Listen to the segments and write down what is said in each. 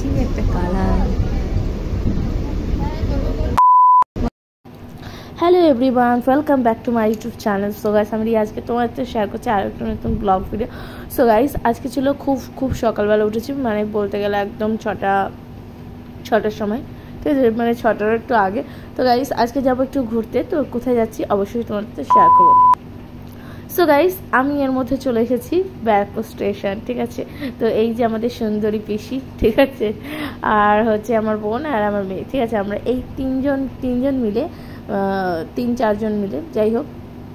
দিচ্ছি একটা colour. Hello everyone, welcome back to my YouTube channel. So guys, আমি আজকে তোমার সাথে শেয়ার করছি আর একটা নতুন ব্লগ ভিডিও। সো গাইস, আজকে ছিল খুব সকালবেলা উঠেছি, মানে বলতে গেলে একদম ছটার সময়, ঠিক আছে, মানে 6টার একটু আগে। তো গাইস, আজকে যাবো একটু ঘুরতে। তো কোথায় যাচ্ছি অবশ্যই তোমার সাথে শেয়ার করবো। সো গাইস, আমি এর মধ্যে চলে এসেছি ব্যারাকপুর স্টেশন, ঠিক আছে। তো এই যে আমাদের সুন্দরী পিসি, ঠিক আছে, আর হচ্ছে আমার বোন আর আমার মেয়ে, ঠিক আছে। আমরা এই তিনজন মিলে 3-4 জন মিলে, যাই হোক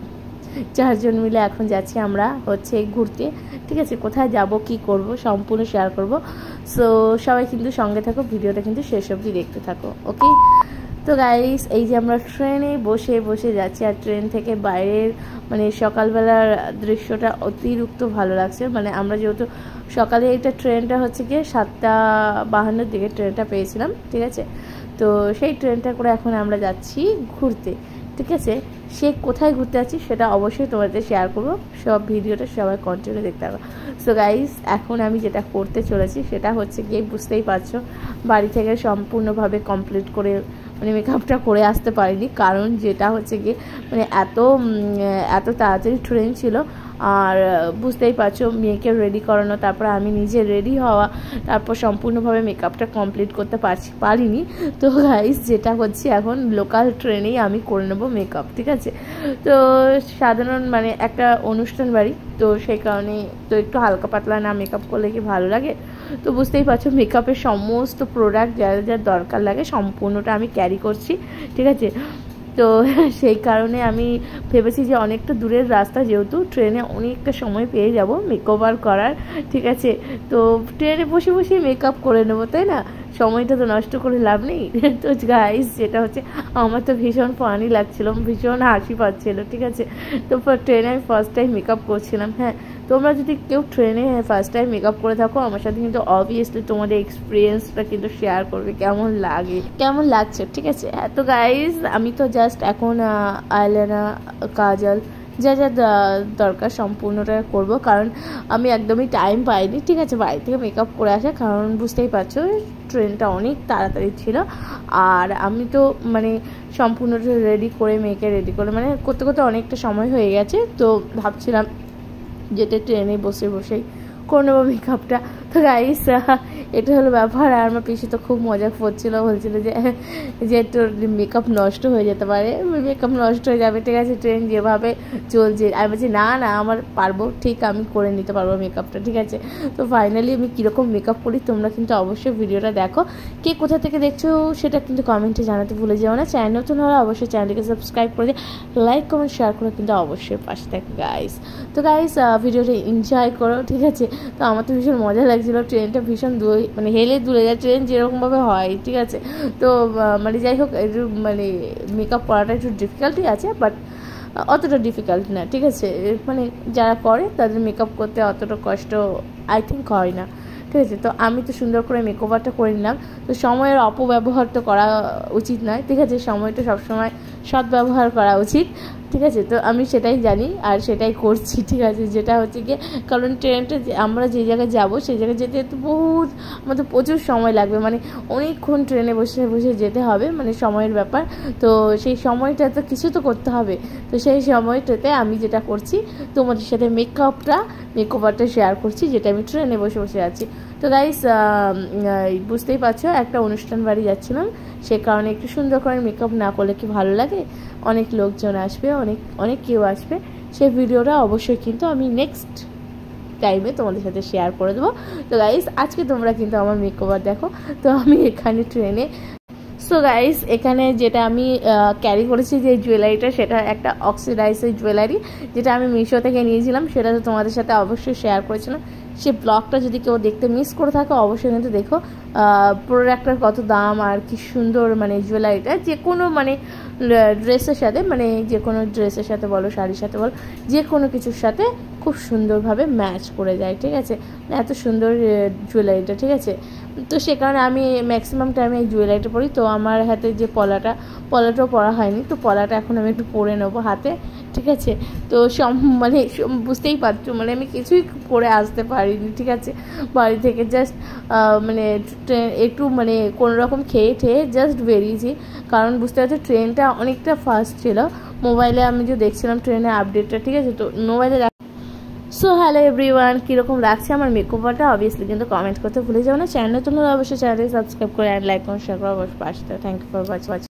4 জন মিলে এখন যাচ্ছি আমরা হচ্ছে ঘুরতে, ঠিক আছে। কোথায় যাব, কি করব, সম্পূর্ণ শেয়ার করব। সো সবাই কিন্তু সঙ্গে থাকো, ভিডিওটা কিন্তু শেষ অবধি দেখতে থাকো, ওকে। তো গাইস, এই যে আমরা ট্রেনে বসে যাচ্ছি, আর ট্রেন থেকে বাইরের মানে সকালবেলার দৃশ্যটা অতিরিক্ত ভালো লাগছে। মানে আমরা যেহেতু সকালে এটা ট্রেনটা হচ্ছে গিয়ে 7:52 দিকে ট্রেনটা পেয়েছিলাম, ঠিক আছে। তো সেই ট্রেনটা করে এখন আমরা যাচ্ছি ঘুরতে, ঠিক আছে। সে কোথায় ঘুরতে যাচ্ছি সেটা অবশ্যই তোমাদের শেয়ার করবো, সব ভিডিওটা সবাই কন্টিনিউ দেখতে হবে। সো গাইস, এখন আমি যেটা করতে চলেছি সেটা হচ্ছে গিয়ে, বুঝতেই পারছো, বাড়ি থেকে সম্পূর্ণভাবে কমপ্লিট করে মানে মেকআপটা করে আসতে পারিনি, কারণ যেটা হচ্ছে গিয়ে মানে এত তাড়াতাড়ি ট্রেন ছিল। আর বুঝতেই পারছো, মেয়েকে রেডি করানো, তারপর আমি নিজে রেডি হওয়া, তারপর সম্পূর্ণভাবে মেকআপটা কমপ্লিট করতে পারিনি। তো গাইস, যেটা হচ্ছে এখন লোকাল ট্রেনেই আমি করে নেবো মেকআপ, ঠিক আছে। তো সাধারণ মানে একটা অনুষ্ঠান বাড়ি, তো সেই কারণে তো একটু হালকা পাতলা না মেকআপ করলে কি ভালো লাগে। তো বুঝতেই পারছো, মেকআপের সমস্ত প্রোডাক্ট যা দরকার লাগে সম্পূর্ণটা আমি ক্যারি করছি, ঠিক আছে। তো সেই কারণে আমি ভেবেছি যে অনেকটা দূরের রাস্তা, যেহেতু ট্রেনে অনেকটা সময় পেয়ে যাব মেকওভার করার, ঠিক আছে। তো ট্রেনে বসে মেকআপ করে নেবো, তাই না, সময়টা তো নষ্ট করে লাভ নেই। তো গাইস, যেটা হচ্ছে, আমার তো ভীষণ ফানি লাগছিল, ভীষণ হাসি পাচ্ছিলো, ঠিক আছে। তো ট্রেনে আমি ফার্স্ট টাইম মেকআপ করছিলাম। হ্যাঁ, তোমরা যদি কেউ ট্রেনে ফার্স্ট টাইম মেকআপ করে থাকো, আমার সাথে কিন্তু অবভিয়াসলি তোমাদের এক্সপিরিয়েন্সটা কিন্তু শেয়ার করবে, কেমন লাগছে, ঠিক আছে। তো গাইস, আমি তো জাস্ট এখন আইলাইনার, কাজল যা দরকার সম্পূর্ণটা করব, কারণ আমি একদমই টাইম পাইনি, ঠিক আছে, বাড়ি থেকে মেকআপ করে আসা, কারণ বুঝতেই পারছো ট্রেনটা অনেক তাড়াতাড়ি ছিল। আর আমি তো মানে সম্পূর্ণটা মেয়েকে রেডি করে মানে করতে অনেকটা সময় হয়ে গেছে। তো ভাবছিলাম যেটা ট্রেনে বসেই করে নেবো মেকআপটা। তো গাইস, এটা হলো ব্যাপার। আর আমার পিসি তো খুব মজা করছিল, বলছিল যে তোর মেকআপ নষ্ট হয়ে যেতে পারে, মেকআপ নষ্ট হয়ে যাবে, ঠিক আছে, ট্রেন যেভাবে চলছে। আমি বলছি না আমার পারবো, ঠিক আমি করে নিতে পারবো মেকআপটা, ঠিক আছে। তো ফাইনালি আমি কীরকম মেকআপ করি তোমরা কিন্তু অবশ্যই ভিডিওটা দেখো। কে কোথা থেকে দেখছো সেটা কিন্তু কমেন্টে জানাতে ভুলে যাও না। চ্যানেল নতুন হলে অবশ্যই চ্যানেলটিকে সাবস্ক্রাইব করে দিয়ে লাইক কমেন্ট শেয়ার করে কিন্তু অবশ্যই পাশে থাকবে গাইস। তো গাইস, ভিডিওটা এনজয় করো, ঠিক আছে। তো আমার তো ভীষণ মজা লাগছিলো, ট্রেনটা ভীষণ মানে হেলে দুলে যায়, ট্রেন যেরকমভাবে হয়, ঠিক আছে। তো মানে যাই হোক, একটু মানে মেকআপ করাটা একটু ডিফিকাল্টই আছে, বাট অতটা ডিফিকাল্ট না, ঠিক আছে। মানে যারা করে তাদের মেকআপ করতে অতটা কষ্ট আই থিঙ্ক হয় না, ঠিক আছে। তো আমি তো সুন্দর করে মেকওভারটা করে নিলাম। তো সময়ের অপব্যবহার তো করা উচিত নয়, ঠিক আছে, সময়টা সবসময় সদ্ব্যবহার করা উচিত, ঠিক আছে। তো আমি সেটাই জানি আর সেটাই করছি, ঠিক আছে। যেটা হচ্ছে গিয়ে, কারণ ট্রেনটা আমরা যে জায়গায় যাবো সেই জায়গায় যেতে আমাদের প্রচুর সময় লাগবে, মানে অনেকক্ষণ ট্রেনে বসে যেতে হবে, মানে সময়ের ব্যাপার। তো সেই সময়টা তো কিছু তো করতে হবে। তো সেই সময়টাতে আমি যেটা করছি, তোমাদের সাথে মেকওভারটা শেয়ার করছি, যেটা আমি ট্রেনে বসে আছি। তো গাইস, বুঝতেই পারছো, একটা অনুষ্ঠান বাড়ি যাচ্ছিলাম, সে কারণে একটু সুন্দর করে মেকআপ না করলে কি ভালো লাগে। অনেক লোকজন আসবে, অনেক কেউ আসবে, সেই ভিডিওটা অবশ্যই কিন্তু আমি নেক্সট টাইমে তোমাদের সাথে শেয়ার করে দেবো। তো গাইস, আজকে তোমরা কিন্তু আমার মেকওভার দেখো। তো আমি এখানে ট্রেনে, সো গাইস, এখানে যেটা আমি ক্যারি করেছি যে জুয়েলারিটা, সেটা একটা অক্সিডাইজের জুয়েলারি, যেটা আমি মিশো থেকে নিয়েছিলাম, সেটা তো তোমাদের সাথে অবশ্যই শেয়ার করেছিলাম। সেই ব্লগটা যদি কেউ দেখতে মিস করে থাকো অবশ্যই কিন্তু দেখো, প্রোডাক্টটার কত দাম আর কি সুন্দর, মানে জুয়েলারিটা যে কোনো মানে ড্রেসের সাথে, মানে যে কোনো ড্রেসের সাথে বলো, শাড়ির সাথে বলো, যে কোনো কিছুর সাথে খুব সুন্দরভাবে ম্যাচ করে যায়, ঠিক আছে। এত সুন্দর জুয়েলারিটা, ঠিক আছে। তো সে কারণে আমি ম্যাক্সিমাম টাইমে এই জুয়েলারিটা পরি। তো আমার হাতে যে পলাটাও পরা হয়নি, তো পলাটা এখন আমি একটু পরে নেবো হাতে, ঠিক আছে। তো মানে বুঝতেই পারছো মানে আমি কিছুই করে আসতে পারিনি, ঠিক আছে। বাড়ি থেকে জাস্ট মানে একটু মানে কোনোরকম খেয়ে ঠেয়ে জাস্ট বেরিয়েছি, কারণ বুঝতে পারছো ট্রেনটা অনেকটা ফাস্ট ছিল। মোবাইলে আমি যে দেখছিলাম ট্রেনের আপডেটটা, ঠিক আছে, তো মোবাইলে। সো হ্যালো এভরিওয়ান, কীরকম লাগছে আমার মেকওভারটা অবভিয়াসলি কিন্তু কমেন্ট করতে ভুলে যাও না। চ্যানেলে তোমরা অবশ্যই চ্যানেলটি সাবস্ক্রাইব করে অ্যান্ড লাইক করে শেয়ার করে অবশ্যই পাশে। Thank you for watching.